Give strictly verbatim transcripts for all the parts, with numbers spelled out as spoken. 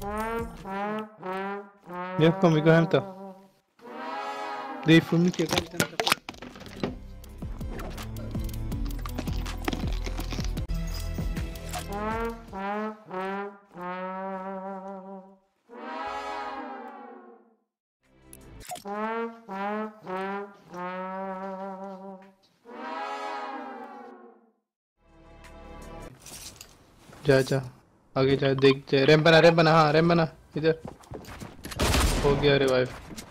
Ja, komm, wir gehen hinter. Die für mich hier ganz hinter. जा जा आगे जा देख जा रैंप बना रैंप बना हाँ रैंप बना इधर हो गया रिवाइव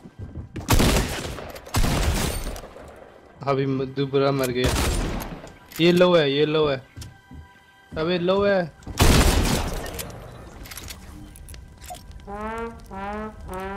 अभी दुबरा मर गया ये लो है ये लो है अबे लो है